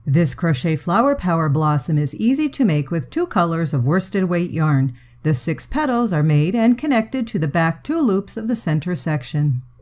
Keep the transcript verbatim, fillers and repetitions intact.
This crochet flower power blossom is easy to make with two colors of worsted weight yarn. The six petals are made and connected to the back two loops of the center section.